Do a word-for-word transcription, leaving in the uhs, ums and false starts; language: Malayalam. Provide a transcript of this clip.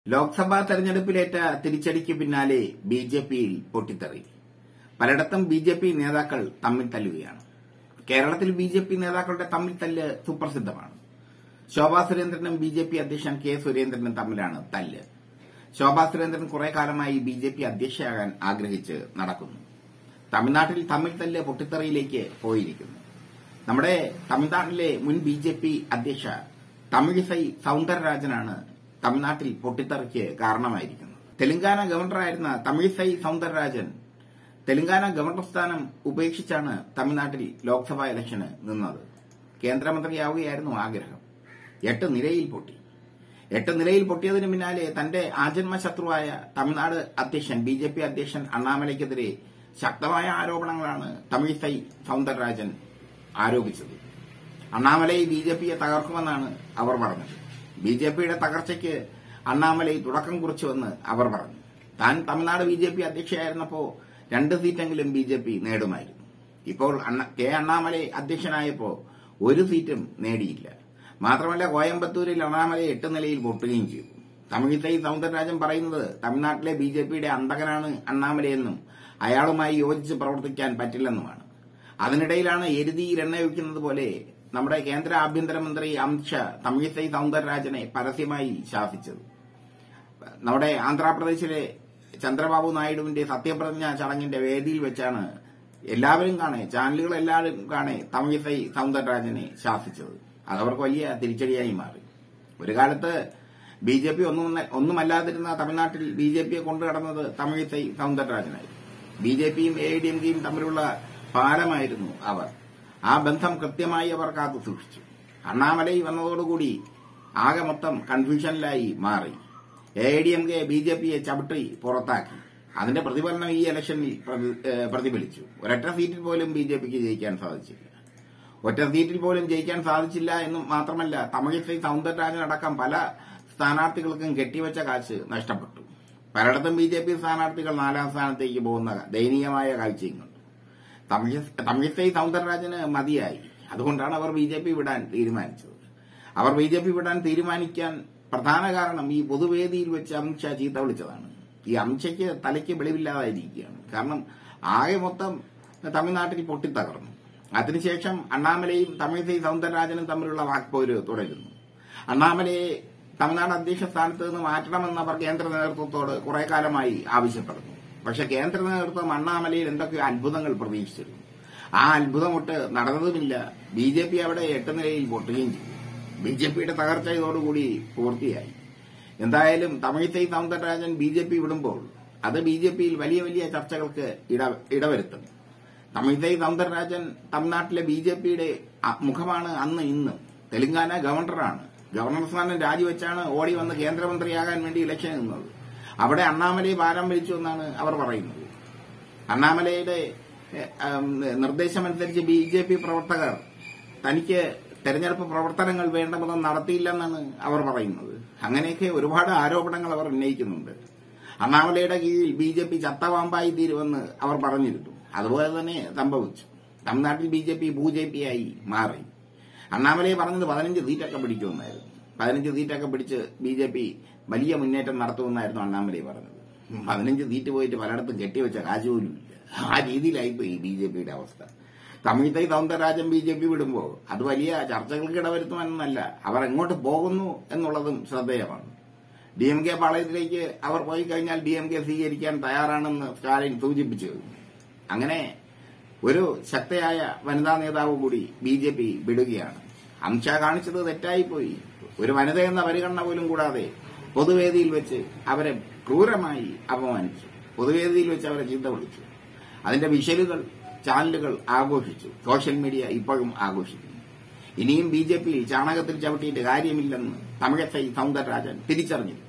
ലോക്സഭാ തെരഞ്ഞെടുപ്പിലേറ്റ തിരിച്ചടിക്ക് പിന്നാലെ ബിജെപിയിൽ പൊട്ടിത്തെറി. പലയിടത്തും ബിജെപി നേതാക്കൾ തമ്മിൽ തല്ലുകയാണ്. കേരളത്തിൽ ബിജെപി നേതാക്കളുടെ തമ്മിൽ തല്ല് സുപ്രസിദ്ധമാണ്. ശോഭാ സുരേന്ദ്രനും ബിജെപി അധ്യക്ഷൻ കെ സുരേന്ദ്രനും തമ്മിലാണ് തല്ല്. ശോഭാ സുരേന്ദ്രൻ കുറെ കാലമായി ബിജെപി അധ്യക്ഷയാകാൻ ആഗ്രഹിച്ച് നടക്കുന്നു. തമിഴ്നാട്ടിൽ തമ്മിൽ തല്ല് പൊട്ടിത്തെറിയിലേക്ക് പോയിരിക്കുന്നു. നമ്മുടെ തമിഴ്നാട്ടിലെ മുൻ ബിജെപി അധ്യക്ഷ തമിഴിസൈ സൌന്ദരരാജനാണ് തമിഴ്നാട്ടിൽ പൊട്ടിത്തെറിക്ക് കാരണമായിരിക്കുന്നത്. തെലങ്കാന ഗവർണറായിരുന്ന തമിഴിസൈ സൌന്ദരരാജൻ തെലങ്കാന ഗവർണർ സ്ഥാനം ഉപേക്ഷിച്ചാണ് തമിഴ്നാട്ടിൽ ലോക്സഭാ ഇലക്ഷന് നിന്നത്. കേന്ദ്രമന്ത്രിയാവുകയായിരുന്നു ആഗ്രഹം. എട്ട് നിലയിൽ പൊട്ടി. എട്ട് നിലയിൽ പൊട്ടിയതിനു പിന്നാലെ തന്റെ ആജന്മ ശത്രുവായ തമിഴ്നാട് അധ്യക്ഷൻ ബിജെപി അധ്യക്ഷൻ അണ്ണാമലയ്ക്കെതിരെ ശക്തമായ ആരോപണങ്ങളാണ് തമിഴിസൈ സൌന്ദരരാജൻ ആരോപിച്ചത്. അണ്ണാമലൈ ബിജെപിയെ തകർക്കുമെന്നാണ് അവർ പറഞ്ഞത്. ബിജെപിയുടെ തകർച്ചയ്ക്ക് അണ്ണാമലൈ തുടക്കം കുറിച്ചുവെന്ന് അവർ പറഞ്ഞു. താൻ തമിഴ്നാട് ബിജെപി അധ്യക്ഷയായിരുന്നപ്പോൾ രണ്ട് സീറ്റെങ്കിലും ബിജെപി നേടുമായിരുന്നു. ഇപ്പോൾ കെ അണ്ണാമലൈ അധ്യക്ഷനായപ്പോൾ ഒരു സീറ്റും നേടിയില്ല. മാത്രമല്ല, കോയമ്പത്തൂരിൽ അണ്ണാമലൈ എട്ട് നിലയിൽ പൊട്ടുകയും ചെയ്തു. തമിഴിസൈ സൌന്ദരരാജൻ പറയുന്നത് തമിഴ്നാട്ടിലെ ബിജെപിയുടെ അന്തകനാണ് അണ്ണാമലയെന്നും അയാളുമായി യോജിച്ച് പ്രവർത്തിക്കാൻ പറ്റില്ലെന്നുമാണ്. അതിനിടയിലാണ് എരുതിയിൽ എണ്ണ ഒഴിക്കുന്നത് പോലെ നമ്മുടെ കേന്ദ്ര ആഭ്യന്തരമന്ത്രി അമിത്ഷാ തമിഴിസൈ സൌന്ദരരാജനെ പരസ്യമായി ശാസിച്ചത്. നമ്മുടെ ആന്ധ്രാപ്രദേശിലെ ചന്ദ്രബാബു നായിഡുവിന്റെ സത്യപ്രതിജ്ഞാ ചടങ്ങിന്റെ വേദിയിൽ വെച്ചാണ് എല്ലാവരും കാണെ ചാനലുകൾ എല്ലാവരും കാണെ തമിഴിസൈ സൌന്ദരരാജനെ ശാസിച്ചത്. അതവർക്ക് വലിയ തിരിച്ചടിയായി മാറി. ഒരു കാലത്ത് ബി ജെ പി ഒന്നും ഒന്നുമല്ലാതിരുന്ന തമിഴ്നാട്ടിൽ ബി ജെ പിയെ കൊണ്ടുകടന്നത് തമിഴിസൈ സൌന്ദരരാജനായിരുന്നു. ബി ജെ പിയും എ ഡി എം കെയും തമ്മിലുള്ള പാലമായിരുന്നു അവർ. ആ ബന്ധം കൃത്യമായി അവർ കാത്തു സൂക്ഷിച്ചു. അണ്ണാമലൈ വന്നതോടുകൂടി ആകെ മൊത്തം കൺഫ്യൂഷനിലായി മാറി. A D M K B J പിയെ ചവിട്ടി പുറത്താക്കി. അതിന്റെ പ്രതിഫലനം ഈ ഇലക്ഷനിൽ പ്രതിഫലിച്ചു. ഒരൊറ്റ സീറ്റിൽ പോലും ബി ജെ പിക്ക് ജയിക്കാൻ സാധിച്ചില്ല. ഒറ്റ സീറ്റിൽ പോലും ജയിക്കാൻ സാധിച്ചില്ല എന്ന് മാത്രമല്ല, തമിഴിസൈ സൌന്ദരരാജൻ അടക്കം പല സ്ഥാനാർത്ഥികൾക്കും കെട്ടിവെച്ച കാശ് നഷ്ടപ്പെട്ടു. പലയിടത്തും ബി ജെ പി സ്ഥാനാർത്ഥികൾ നാലാം സ്ഥാനത്തേക്ക് പോകുന്ന ദയനീയമായ കാഴ്ചയും കണ്ടു. തമിഴിസൈ സൌന്ദരരാജന് മതിയായി. അതുകൊണ്ടാണ് അവർ ബി ജെ പി വിടാൻ തീരുമാനിച്ചത്. അവർ ബി ജെ പി വിടാൻ തീരുമാനിക്കാൻ പ്രധാന കാരണം ഈ പൊതുവേദിയിൽ വെച്ച് അമിത്ഷാ ചീത്ത വിളിച്ചതാണ്. ഈ അമിത്ഷയ്ക്ക് തലയ്ക്ക് വെളിവില്ലാതായിരിക്കുകയാണ്. കാരണം ആകെ മൊത്തം തമിഴ്നാട്ടിൽ പൊട്ടിത്തകർന്നു. അതിനുശേഷം അണ്ണാമലയും തമിഴിസൈ സൌന്ദരരാജനും തമ്മിലുള്ള വാക്പോര് തുടരുന്നു. അണ്ണാമലയെ തമിഴ്നാട് അധ്യക്ഷ സ്ഥാനത്ത് നിന്ന് മാറ്റണമെന്ന് അവർ കേന്ദ്ര നേതൃത്വത്തോട് കുറെ കാലമായി ആവശ്യപ്പെടുന്നു. പക്ഷെ കേന്ദ്ര നേതൃത്വം അണ്ണാമലയിൽ എന്തൊക്കെയോ അത്ഭുതങ്ങൾ പ്രതീക്ഷിച്ചിരുന്നു. ആ അത്ഭുതമൊട്ട് നടന്നതുമില്ല. ബി ജെ പി അവിടെ എട്ട് നിലയിൽ പൊട്ടുകയും ചെയ്തു. ബി ജെ പിയുടെ തകർച്ച ഇതോടുകൂടി പൂർത്തിയായി. എന്തായാലും Tamilisai Soundararajan B J P വിടുമ്പോൾ അത് ബി ജെ പിയിൽ വലിയ വലിയ ചർച്ചകൾക്ക് ഇടവരുത്തും. തമിഴിസൈ സൌന്ദരരാജൻ തമിഴ്നാട്ടിലെ ബി ജെ പിയുടെ മുഖമാണ് അന്ന് ഇന്നും. തെലങ്കാന ഗവർണറാണ്. ഗവർണർ സ്ഥാനം രാജിവെച്ചാണ് ഓടി വന്ന് കേന്ദ്രമന്ത്രിയാകാൻ വേണ്ടി ഇലക്ഷൻ നിന്നത്. അവിടെ അണ്ണാമലൈ പാലം വലിച്ചു എന്നാണ് അവർ പറയുന്നത്. അണ്ണാമലയുടെ നിർദ്ദേശമനുസരിച്ച് ബി ജെ പി പ്രവർത്തകർ തനിക്ക് തെരഞ്ഞെടുപ്പ് പ്രവർത്തനങ്ങൾ വേണ്ടമെന്ന് നടത്തിയില്ലെന്നാണ് അവർ പറയുന്നത്. അങ്ങനെയൊക്കെ ഒരുപാട് ആരോപണങ്ങൾ അവർ ഉന്നയിക്കുന്നുണ്ട്. അണ്ണാമലയുടെ കീഴിൽ ബി ജെ പി ചത്തവാമ്പായി തീരുമെന്ന് അവർ പറഞ്ഞിരുന്നു. അതുപോലെ തന്നെ സംഭവിച്ചു. തമിഴ്നാട്ടിൽ ബി ജെ പി ഭൂജെപിയായി മാറി. അണ്ണാമലൈ പറഞ്ഞത് പതിനഞ്ച് സീറ്റൊക്കെ പിടിക്കുമെന്നായിരുന്നു. പതിനഞ്ച് സീറ്റൊക്കെ പിടിച്ച് ബി ജെ പി വലിയ മുന്നേറ്റം നടത്തുമെന്നായിരുന്നു അണ്ണാമലൈ പറഞ്ഞത്. പതിനഞ്ച് സീറ്റ് പോയിട്ട് പലയിടത്തും കെട്ടിവെച്ച കാശ് പോലും ഇല്ല. ആ രീതിയിലായിപ്പോയി ബി ജെ പിയുടെ അവസ്ഥ. Tamilisai Soundararajan B J P വിടുമ്പോൾ അത് വലിയ ചർച്ചകൾക്ക് ഇടവരുത്തുമെന്നല്ല, അവർ എങ്ങോട്ട് പോകുന്നു എന്നുള്ളതും ശ്രദ്ധേയമാണ്. ഡി എം കെ പാളയത്തിലേക്ക് അവർ പോയി കഴിഞ്ഞാൽ ഡി എം കെ സ്വീകരിക്കാൻ തയ്യാറാണെന്ന് സ്റ്റാലിൻ സൂചിപ്പിച്ചു. അങ്ങനെ ഒരു ശക്തയായ വനിതാ നേതാവ് കൂടി ബി ജെ പി വിടുകയാണ്. അമിത്ഷാ കാണിച്ചത് തെറ്റായിപ്പോയി. ഒരു വനിത എന്ന പരിഗണന പോലും കൂടാതെ പൊതുവേദിയിൽ വെച്ച് അവരെ ക്രൂരമായി അപമാനിച്ചു. പൊതുവേദിയിൽ വെച്ച് അവരെ ചീത്ത വിളിച്ചു. അതിന്റെ വിഷലുകൾ ചാനലുകൾ ആഘോഷിച്ചു. സോഷ്യൽ മീഡിയ ഇപ്പോഴും ആഘോഷിക്കുന്നു. ഇനിയും ബി ജെ പിയിൽ ചാണകത്തിൽ ചവിട്ടിയിട്ട് കാര്യമില്ലെന്ന് തമിഴിസൈ സൌന്ദരരാജൻ തിരിച്ചറിഞ്ഞു.